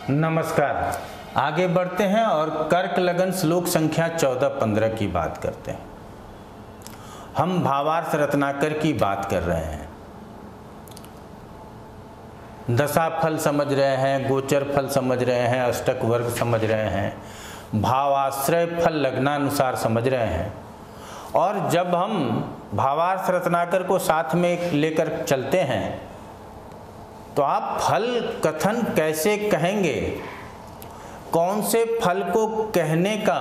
नमस्कार। आगे बढ़ते हैं और कर्क लगन श्लोक संख्या 14-15 की बात करते हैं। हम भावार्थ रत्नाकर की बात कर रहे हैं। दशा फल समझ रहे हैं, गोचर फल समझ रहे हैं, अष्टक वर्ग समझ रहे हैं, भावाश्रय फल लग्नानुसार समझ रहे हैं। और जब हम भावार्थ रत्नाकर को साथ में लेकर चलते हैं तो आप फल कथन कैसे कहेंगे, कौन से फल को कहने का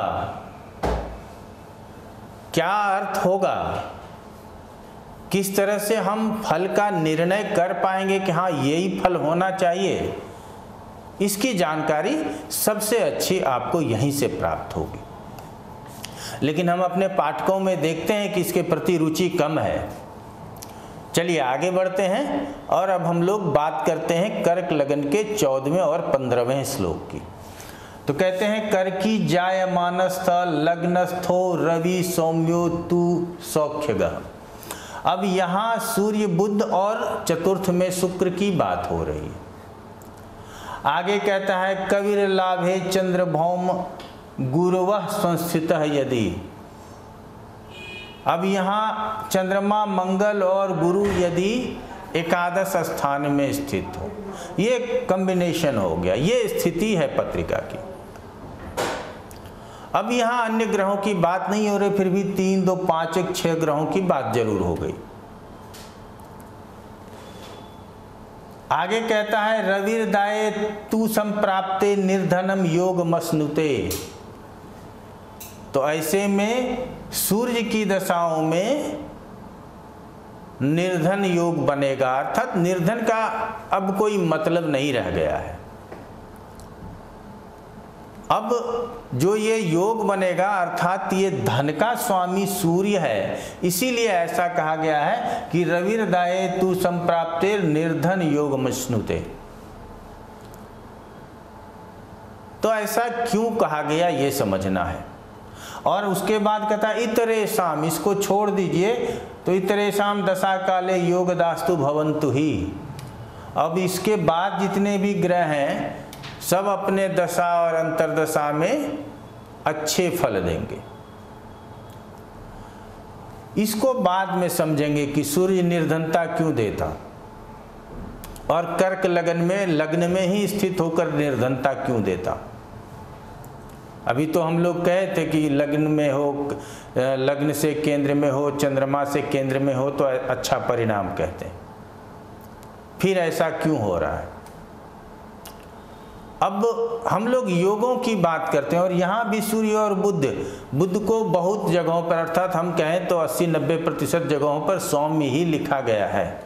क्या अर्थ होगा, किस तरह से हम फल का निर्णय कर पाएंगे कि हाँ यही फल होना चाहिए, इसकी जानकारी सबसे अच्छी आपको यहीं से प्राप्त होगी। लेकिन हम अपने पाठकों में देखते हैं कि इसके प्रति रुचि कम है। चलिए आगे बढ़ते हैं और अब हम लोग बात करते हैं कर्क लगन के 14वें और 15वें श्लोक की। तो कहते हैं कर्की जायमानस्थ लग्नस्थो रवि सौम्यो तु सौख्यगः। अब यहाँ सूर्य बुध और चतुर्थ में शुक्र की बात हो रही है। आगे कहता है कविर लाभे चंद्र भौम गुरुवः संस्थितः यदि। अब यहाँ चंद्रमा मंगल और गुरु यदि एकादश स्थान में स्थित हो, ये कॉम्बिनेशन हो गया, ये स्थिति है पत्रिका की। अब यहाँ अन्य ग्रहों की बात नहीं हो रही, फिर भी 3, 2, 5, 1, 6 ग्रहों की बात जरूर हो गई। आगे कहता है रविर्दाये तु संप्राप्ते निर्धनम योग मसनुते। तो ऐसे में सूर्य की दशाओं में निर्धन योग बनेगा, अर्थात निर्धन का अब कोई मतलब नहीं रह गया है। अब जो ये योग बनेगा अर्थात ये धन का स्वामी सूर्य है, इसीलिए ऐसा कहा गया है कि रविर्दाये तु संप्राप्ते निर्धन योग मश्नुते। तो ऐसा क्यों कहा गया ये समझना है। और उसके बाद कहता है इतरेशाम, इसको छोड़ दीजिए, तो इतरेशाम दशा काले योग दास्तु भवन्तु ही। अब इसके बाद जितने भी ग्रह हैं सब अपने दशा और अंतर्दशा में अच्छे फल देंगे। इसको बाद में समझेंगे कि सूर्य निर्धनता क्यों देता और कर्क लगन में लग्न में ही स्थित होकर निर्धनता क्यों देता। अभी तो हम लोग कहे थे कि लग्न में हो, लग्न से केंद्र में हो, चंद्रमा से केंद्र में हो तो अच्छा परिणाम कहते हैं। फिर ऐसा क्यों हो रहा है। अब हम लोग योगों की बात करते हैं और यहाँ भी सूर्य और बुध को बहुत जगहों पर, अर्थात हम कहें तो 80-90% जगहों पर सौम्य ही लिखा गया है।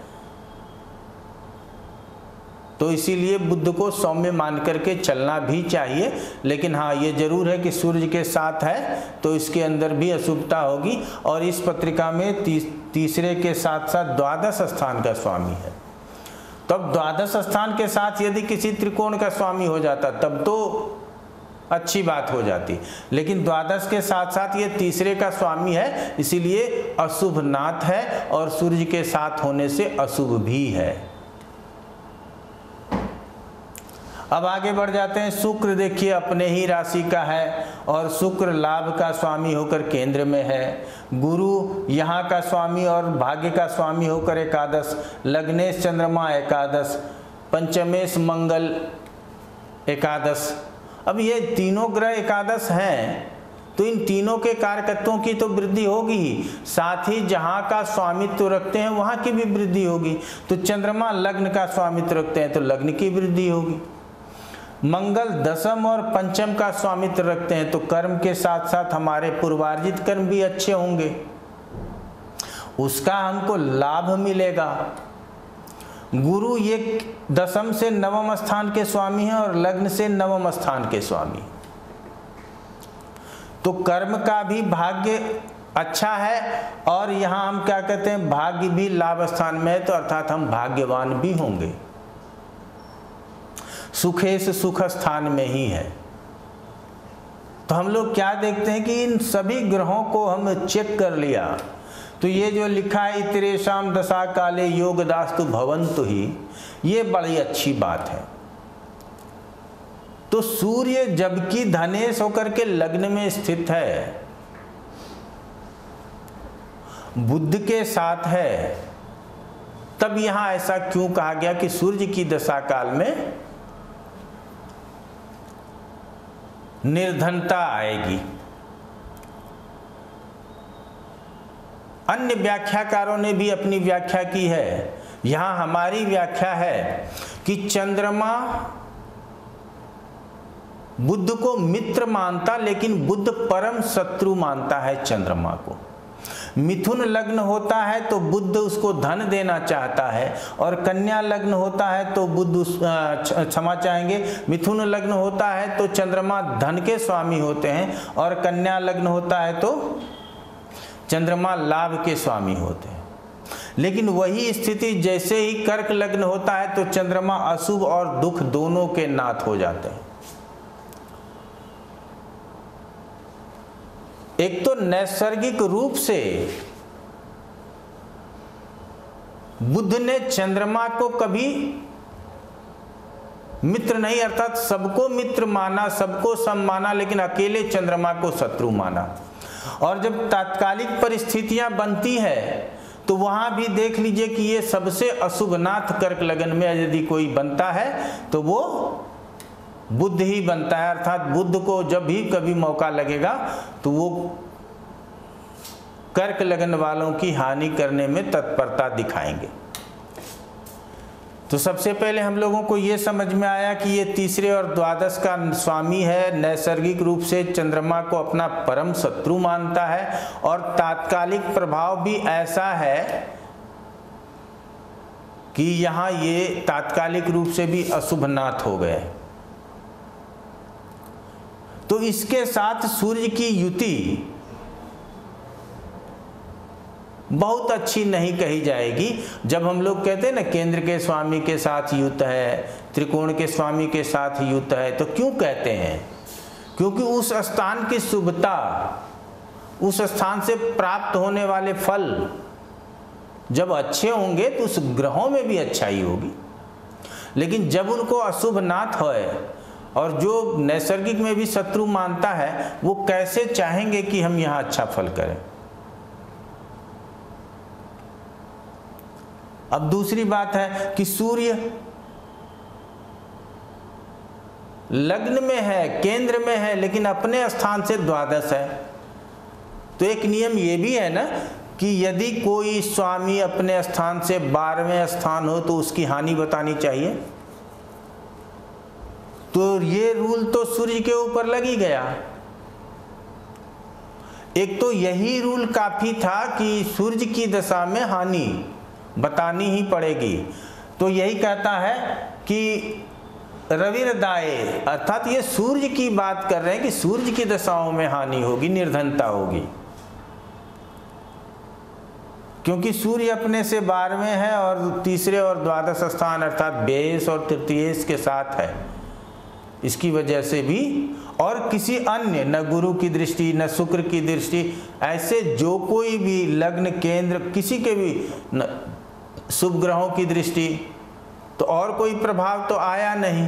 तो इसीलिए बुध को सौम्य मान करके चलना भी चाहिए। लेकिन हाँ ये जरूर है कि सूर्य के साथ है तो इसके अंदर भी अशुभता होगी। और इस पत्रिका में तीसरे के साथ साथ द्वादश स्थान का स्वामी है। तब द्वादश स्थान के साथ यदि किसी त्रिकोण का स्वामी हो जाता तब तो अच्छी बात हो जाती, लेकिन द्वादश के साथ साथ ये तीसरे का स्वामी है, इसीलिए अशुभ नाथ है और सूर्य के साथ होने से अशुभ भी है। अब आगे बढ़ जाते हैं। शुक्र देखिए अपने ही राशि का है और शुक्र लाभ का स्वामी होकर केंद्र में है। गुरु यहाँ का स्वामी और भाग्य का स्वामी होकर एकादश, लग्नेश चंद्रमा एकादश, पंचमेश मंगल एकादश। अब ये तीनों ग्रह एकादश हैं तो इन तीनों के कारकत्वों की तो वृद्धि होगी ही, साथ ही जहाँ का स्वामित्व रखते हैं वहाँ की भी वृद्धि होगी। तो चंद्रमा लग्न का स्वामित्व रखते हैं तो लग्न की वृद्धि होगी। मंगल दशम और पंचम का स्वामित्व रखते हैं तो कर्म के साथ साथ हमारे पूर्वार्जित कर्म भी अच्छे होंगे, उसका हमको लाभ मिलेगा। गुरु ये दशम से नवम स्थान के स्वामी हैं और लग्न से नवम स्थान के स्वामी, तो कर्म का भी भाग्य अच्छा है। और यहाँ हम क्या कहते हैं, भाग्य भी लाभ स्थान में है तो अर्थात हम भाग्यवान भी होंगे। सुखेश सुख स्थान में ही है। तो हम लोग क्या देखते हैं कि इन सभी ग्रहों को हम चेक कर लिया तो ये जो लिखा है इतरेशाम दशा काले योग दास्तु भवन्तु ही, ये बड़ी अच्छी बात है। तो सूर्य जबकि धनेश होकर के लग्न में स्थित है, बुध के साथ है, तब यहां ऐसा क्यों कहा गया कि सूर्य की दशा काल में निर्धनता आएगी? अन्य व्याख्याकारों ने भी अपनी व्याख्या की है। यहां हमारी व्याख्या है कि चंद्रमा बुध को मित्र मानता, लेकिन बुध परम शत्रु मानता है चंद्रमा को। मिथुन लग्न होता है तो बुध उसको धन देना चाहता है, और कन्या लग्न होता है तो बुध क्षमा चाहेंगे, मिथुन लग्न होता है तो चंद्रमा धन के स्वामी होते हैं, और कन्या लग्न होता है तो चंद्रमा लाभ के स्वामी होते हैं। लेकिन वही स्थिति जैसे ही कर्क लग्न होता है तो चंद्रमा अशुभ और दुख दोनों के नाथ हो जाते हैं। एक तो नैसर्गिक रूप से बुध ने चंद्रमा को कभी मित्र नहीं, अर्थात सबको मित्र माना, सबको सम माना, लेकिन अकेले चंद्रमा को शत्रु माना। और जब तात्कालिक परिस्थितियां बनती है तो वहां भी देख लीजिए कि ये सबसे अशुभनाथ कर्क लगन में यदि कोई बनता है तो वो बुध ही बनता है, अर्थात बुध को जब भी कभी मौका लगेगा तो वो कर्क लगन वालों की हानि करने में तत्परता दिखाएंगे। तो सबसे पहले हम लोगों को ये समझ में आया कि ये तीसरे और द्वादश का स्वामी है, नैसर्गिक रूप से चंद्रमा को अपना परम शत्रु मानता है, और तात्कालिक प्रभाव भी ऐसा है कि यहाँ ये तात्कालिक रूप से भी अशुभनाथ हो गए। तो इसके साथ सूर्य की युति बहुत अच्छी नहीं कही जाएगी। जब हम लोग कहते हैं ना केंद्र के स्वामी के साथ युत है, त्रिकोण के स्वामी के साथ युत है, तो क्यों कहते हैं? क्योंकि उस स्थान की शुभता, उस स्थान से प्राप्त होने वाले फल जब अच्छे होंगे तो उस ग्रहों में भी अच्छाई होगी। लेकिन जब उनको अशुभ नाथ होए और जो नैसर्गिक में भी शत्रु मानता है, वो कैसे चाहेंगे कि हम यहाँ अच्छा फल करें। अब दूसरी बात है कि सूर्य लग्न में है, केंद्र में है, लेकिन अपने स्थान से द्वादश है। तो एक नियम ये भी है ना कि यदि कोई स्वामी अपने स्थान से 12वें स्थान हो तो उसकी हानि बतानी चाहिए। तो ये रूल तो सूर्य के ऊपर लग ही गया। एक तो यही रूल काफी था कि सूर्य की दशा में हानि बतानी ही पड़ेगी। तो यही कहता है कि रविर्दाये, अर्थात ये सूर्य की बात कर रहे हैं कि सूर्य की दशाओं में हानि होगी, निर्धनता होगी, क्योंकि सूर्य अपने से 12वें है और तीसरे और द्वादश स्थान अर्थात व्ययेश और तृतीयेश के साथ है। इसकी वजह से भी, और किसी अन्य न गुरु की दृष्टि न शुक्र की दृष्टि, ऐसे जो कोई भी लग्न केंद्र किसी के भी शुभ ग्रहों की दृष्टि, तो और कोई प्रभाव तो आया नहीं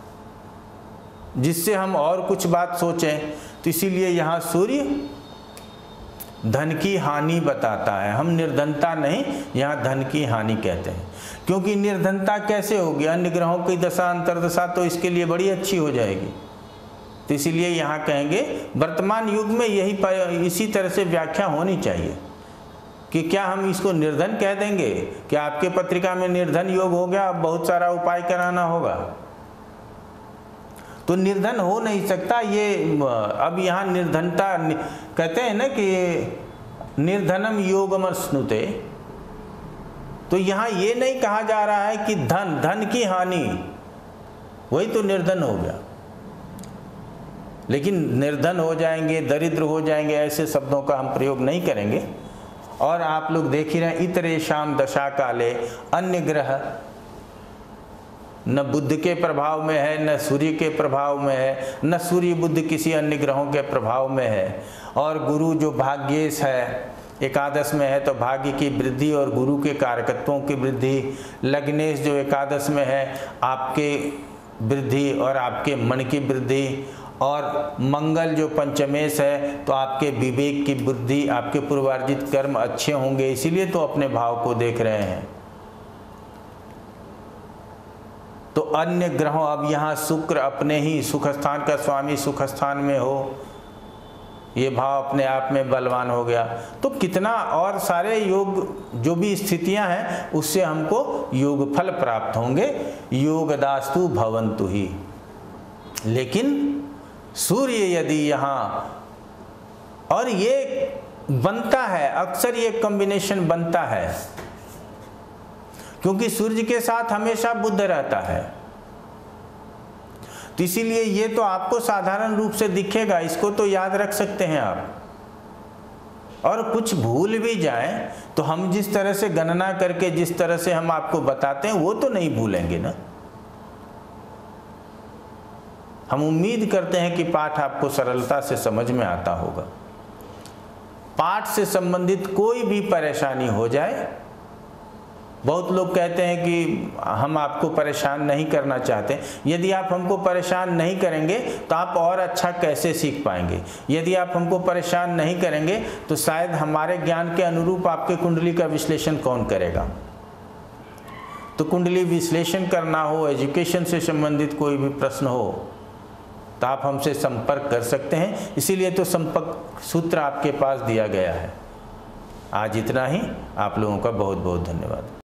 जिससे हम और कुछ बात सोचें। तो इसीलिए यहाँ सूर्य धन की हानि बताता है। हम निर्धनता नहीं, यहाँ धन की हानि कहते हैं। क्योंकि निर्धनता कैसे होगी? अन्य ग्रहों की दशा अंतर्दशा तो इसके लिए बड़ी अच्छी हो जाएगी। तो इसीलिए यहाँ कहेंगे वर्तमान युग में यही इसी तरह से व्याख्या होनी चाहिए कि क्या हम इसको निर्धन कह देंगे कि आपके पत्रिका में निर्धन योग हो गया, अब बहुत सारा उपाय कराना होगा। तो निर्धन हो नहीं सकता ये। अब यहाँ निर्धनता कहते हैं ना कि निर्धनम योगमश्नुते, तो यहाँ ये नहीं कहा जा रहा है कि धन की हानि, वही तो निर्धन हो गया। लेकिन निर्धन हो जाएंगे, दरिद्र हो जाएंगे, ऐसे शब्दों का हम प्रयोग नहीं करेंगे। और आप लोग देख ही रहे हैं, इतरेषाम दशा काले अन्य ग्रह न बुध के प्रभाव में है, न सूर्य के प्रभाव में है, न सूर्य बुध किसी अन्य ग्रहों के प्रभाव में है। और गुरु जो भाग्येश है, एकादश में है तो भाग्य की वृद्धि और गुरु के कारकत्वों की वृद्धि। लग्नेश जो एकादश में है, आपके वृद्धि और आपके मन की वृद्धि, और मंगल जो पंचमेश है तो आपके विवेक की वृद्धि, आपके पूर्वार्जित कर्म अच्छे होंगे, इसीलिए तो अपने भाव को देख रहे हैं। तो अन्य ग्रहों, अब यहाँ शुक्र अपने ही सुख स्थान का स्वामी सुख स्थान में हो, ये भाव अपने आप में बलवान हो गया, तो कितना और सारे योग जो भी स्थितियां हैं उससे हमको योग फल प्राप्त होंगे। योगदास्तु भवन्तु ही। लेकिन सूर्य यदि यहाँ, और ये बनता है अक्सर, ये कॉम्बिनेशन बनता है क्योंकि सूर्य के साथ हमेशा बुध रहता है, तो इसीलिए ये तो आपको साधारण रूप से दिखेगा, इसको तो याद रख सकते हैं आप। और कुछ भूल भी जाएं तो हम जिस तरह से गणना करके जिस तरह से हम आपको बताते हैं वो तो नहीं भूलेंगे ना। हम उम्मीद करते हैं कि पाठ आपको सरलता से समझ में आता होगा। पाठ से संबंधित कोई भी परेशानी हो जाए, बहुत लोग कहते हैं कि हम आपको परेशान नहीं करना चाहते। यदि आप हमको परेशान नहीं करेंगे तो आप और अच्छा कैसे सीख पाएंगे। यदि आप हमको परेशान नहीं करेंगे तो शायद हमारे ज्ञान के अनुरूप आपके कुंडली का विश्लेषण कौन करेगा। तो कुंडली विश्लेषण करना हो, एजुकेशन से संबंधित कोई भी प्रश्न हो तो आप हमसे संपर्क कर सकते हैं। इसीलिए तो संपर्क सूत्र आपके पास दिया गया है। आज इतना ही। आप लोगों का बहुत बहुत धन्यवाद।